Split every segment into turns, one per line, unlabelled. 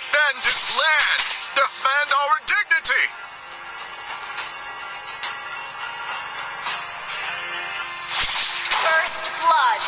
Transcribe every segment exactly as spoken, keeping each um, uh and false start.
defend this land, defend our dignity.
First blood.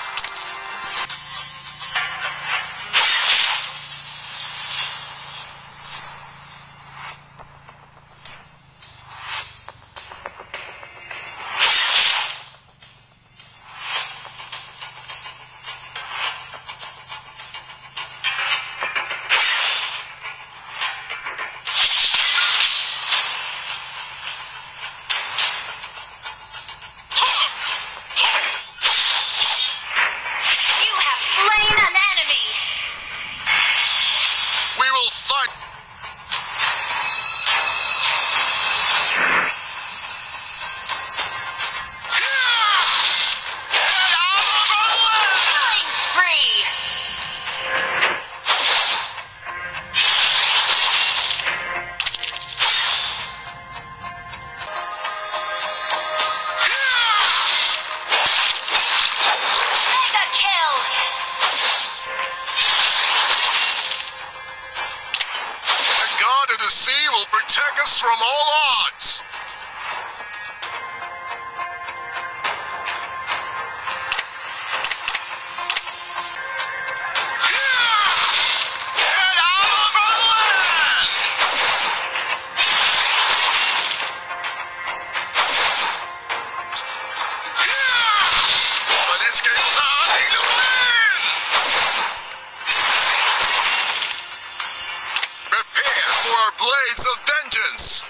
The sea will protect us from all odds. Get out of our land! Let's get started to win! Prepare for our blades of vengeance!